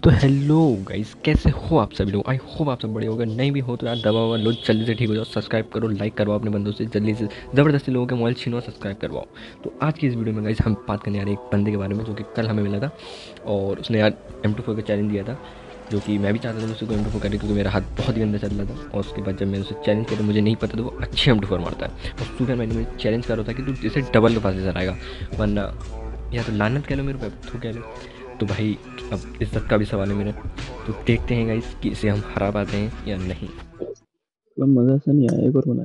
तो hello guys, कैसे हो आप सभी लोग। आई होप आप सब बढ़िया होगा। नहीं भी हो तो यार दबा हुआ लो, जल्दी से ठीक हो जाओ। सब्सक्राइब करो, लाइक करवाओ अपने बंदों से, जल्दी से ज़बरदस्ती लोगों के मोबाइल छीनो, सब्सक्राइब करवाओ। तो आज की इस वीडियो में गाइस हम बात करने आ रहे हैं एक बंदे के बारे में जो कि कल हमें मिला था और उसने यार M24 का चैलेंज दिया था, जो कि मैं भी चाहता था उसको M24 करे क्योंकि मेरा हाथ बहुत गंदा चल रहा था। और उसके बाद जब मैंने उसे चैलेंज किया तो मुझे नहीं पता था वो अच्छे M24 मारता है। और सुबह मैंने मुझे चैलेंज करा था कि तू इसे डबल के पास आएगा, वरना या तो लानत कह लो मेरे पे, तो कह लो। तो भाई अब इज्जत का भी सवाल है मेरा। तो देखते हैं गाइस कि इसे हम हरा पाते हैं या नहीं। मतलब मजा सा नहीं आया एक और बना।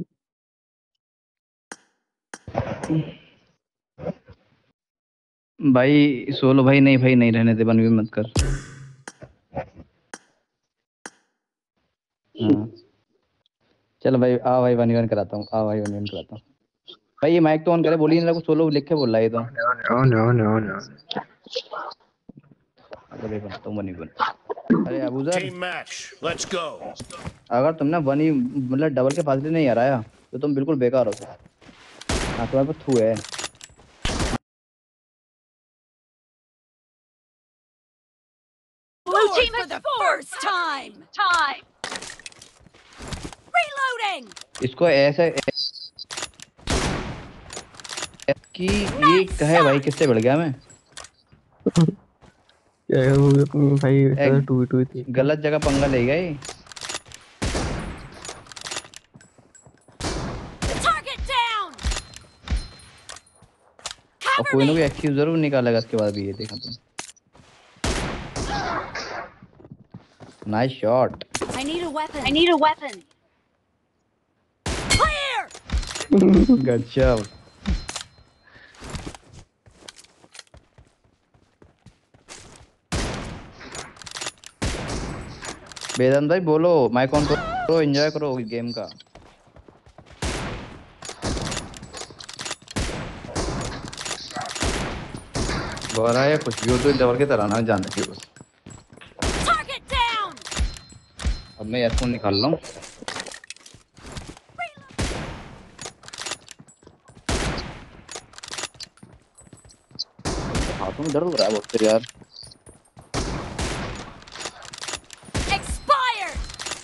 भाई सोलो भाई नहीं, भाई नहीं रहने दे, बन भी मत कर। हाँ चल भाई, आ भाई वन वन कराता हूँ, आ भाई वन वन कराता हूँ। भाई ये माइक तो ऑन करे, बोलिए ना, कुछ सोलो लिख के बोल रहा है ये तो। No. अगर भाई बनाता हूँ वन वन। अरे Abuzar, Team match, let's go. अगर तुमने वन ही मतलब डबल के फासले नहीं हराया तो तुम बिल्कुल बेकार हो। हाँ तुम्हारे पास थू है। Blue team for the first time. Reloading. इसको ऐसे कि ये कहे भाई किससे बढ़ गया मैं। क्या हो गया भाई, ए, ऐसा 2v2 थी क्या? गलत जगह पंगा ले गया ये। Target down. और Cover कोई ना me. कोई एक्सक्यूज जरूर निकालेगा इसके बाद भी, ये देखा तुम। Nice shot. I need a weapon. Clear. Good shot. Vedant भाई बोलो, माइक ऑन करो, एंजॉय करो गेम का। बोरा या कुछ भी हो तो डबल के तरह ना जान रखिए बस। Target down. अब मैं ईयरफोन निकाल रहा हूँ। हाथों में दर्द हो रहा है बहुत तेरे यार। Expired.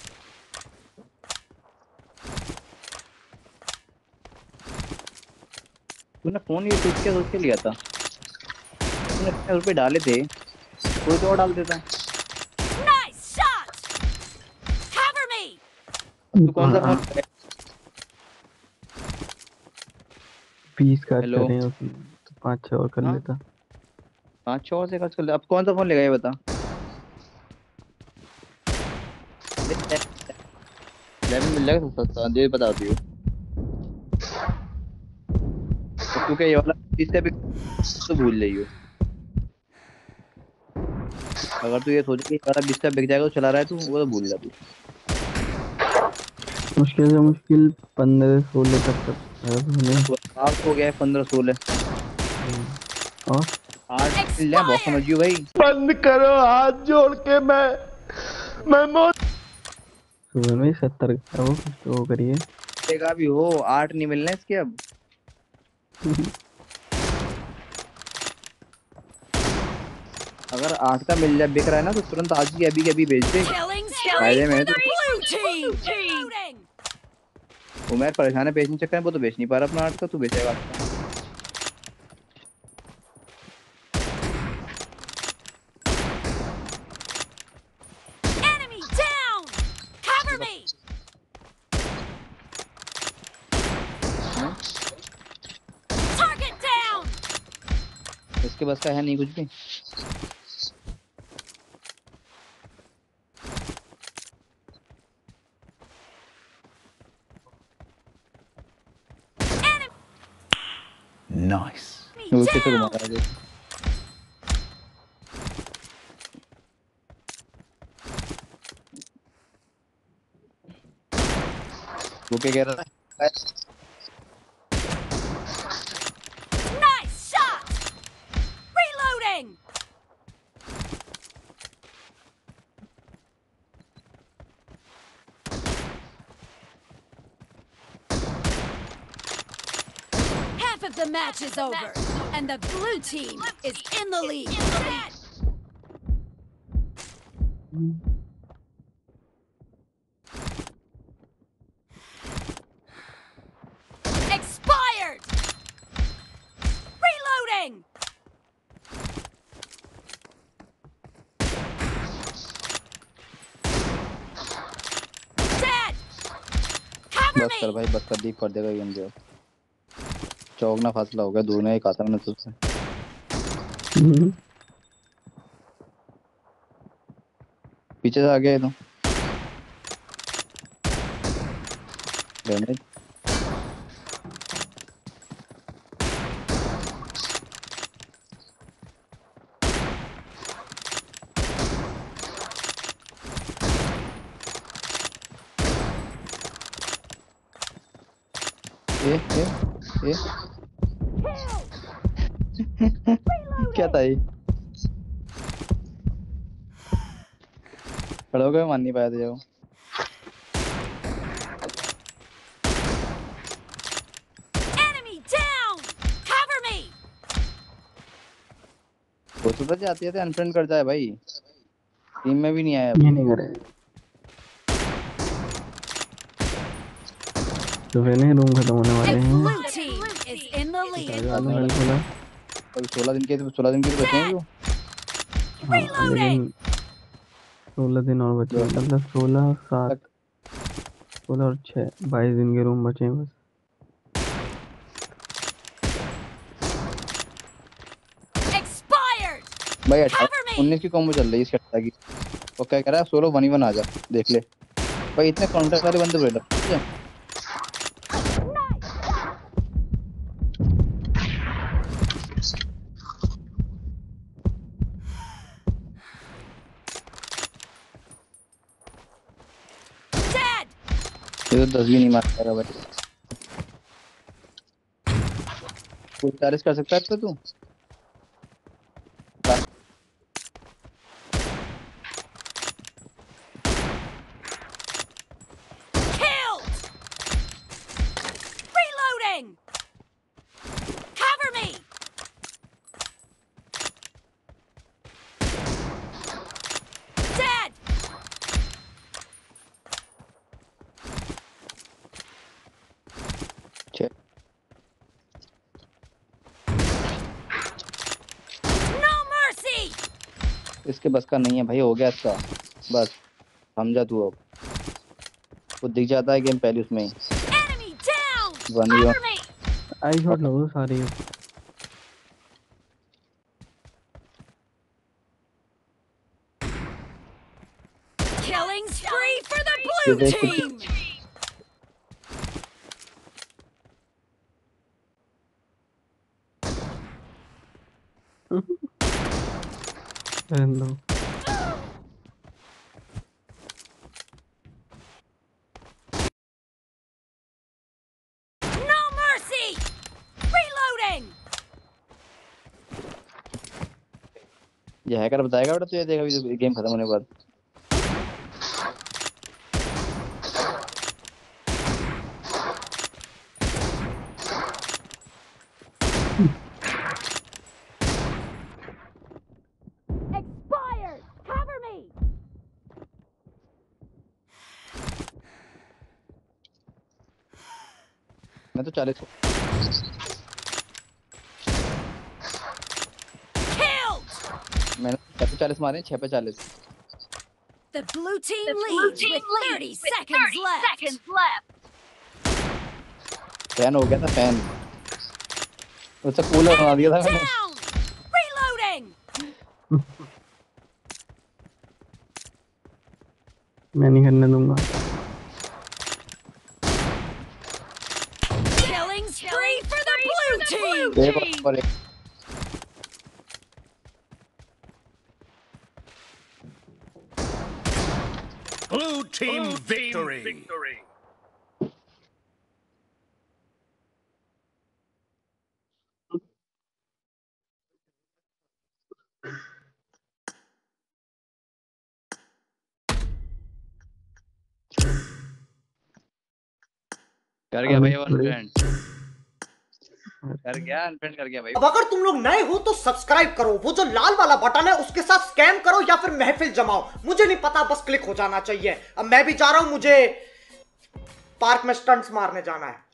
तूने फोन ये टूट के सोच के लिया था। तूने इतने रुपए डाले थे, कोई तो और डाल देता। Nice shot. Cover me. तू कौन सा फोन? 20 का हेलो। अच्छा रहे उसमें तो 5-6 और कर हाँ लेता। 5-6 और से खर्च कर ले। अब कौन सा फोन लेगा ये बता। लेवन मिल जाएगा सस्ता, दे बता दियो। तो तू क्या ये वाला इसका भी तो भूल जाइयो। अगर तू ये सोचे कि ये वाला 20 का बिक जाएगा तो चला रहा है तू, वो तो भूल जा तू। मुश्किल से मुश्किल 15-16 तक होने। आठ हो गया है, 15-16। और 8 मिल जाए बहुत Expired. समझियो भाई। बंद करो हाथ जोड़ के, मैं मौत। सुबह में 70 का वो कुछ तो वो करिए। देखा भी हो, 8 नहीं मिलना इसके अब। अगर 8 का मिल जाए, बिक रहा है ना, तो तुरंत आज ही अभी के अभी बेच दे। Killing फायदे spree में है for तू। the blue team. Reloading. उमेर परेशान है बेचने चक्कर में, वो तो बेच नहीं पा रहा अपना 8 का, तू बेचेगा 8 का। Enemy down. Cover me. हाँ? Target down. इसके बस का है नहीं कुछ भी। Nice. वो Enemy कैसे घुमा down. रहा है देख। वो क्या कह रहा है? Nice shot. Reloading. Half of the match is over, and the blue team is in the lead. Expired! Reloading! Dead! Cover बस कर me! भाई, बस कर, लीक कर देगा गेम जो। चौगना फासला हो गया, दोनों ही खाता मैंने तुझसे। पीछे से आ गया ये तो। डैमेज। ए क्या था ये? खड़े हो गए, मान नहीं पाया था जो। Enemy down! Cover me! हो सकता है आती है तो अनफ्रेंड कर जाए भाई, टीम में भी नहीं आया ये अभी। नहीं करे तो फिर नहीं, रूम खत्म होने The वाले हैं। blue team is in the lead. चालू मैंने खोला। अभी 16 दिन के तो बचे हैं जो। हाँ Reloading! लेकिन 16 दिन और बचे हैं, जो मतलब 16 7 तक 16 और 6 22 दिन के रूम बचे हैं बस। Expired! भाई Cover 18 me! 19 की कॉम्बो चल रही है इसके अट्टा की। वो क्या कह रहा है, सोलो 1v1 आ जा, देख ले भाई, इतने काउंटर वाले बंदे बुरे लगते हैं। Dead! ये तो 10 भी नहीं मार पाएगा भाई। कोई 40 कर सकता है तो तू। Killed! Reloading! Cover me! Dead! छे- No mercy! इसके बस का नहीं है भाई, हो गया इसका बस, समझा तू अब। वो दिख जाता है गेम पहले उसमें ही। Enemy down! 1v1 Cover me! I shot लो sorry. Killing spree for the ये blue देख team! रहने दो। No mercy! Reloading! ये हैकर बताएगा बेटा तुझे, देखा अभी गेम खत्म होने के बाद। Expired! Cover me! मैं तो 40 Killed! मैंने 6 पे 40 मारे, 6 पे 40। The blue team leads with 30 seconds left. Fan हो गया था फैन, उससे कूलर बना दिया था मैंने। Down! Reloading! मैं नहीं करने दूंगा। Killing spree for the blue team! एक और एक। Blue team victory. कर गया भाई और फ्रेंड। कर गया, अनफ्रेंड कर गया भाई। अब अगर तुम लोग नए हो तो सब्सक्राइब करो, वो जो लाल वाला बटन है उसके साथ स्कैम करो या फिर महफिल जमाओ, मुझे नहीं पता, बस क्लिक हो जाना चाहिए। अब मैं भी जा रहा हूं, मुझे पार्क में स्टंट्स मारने जाना है।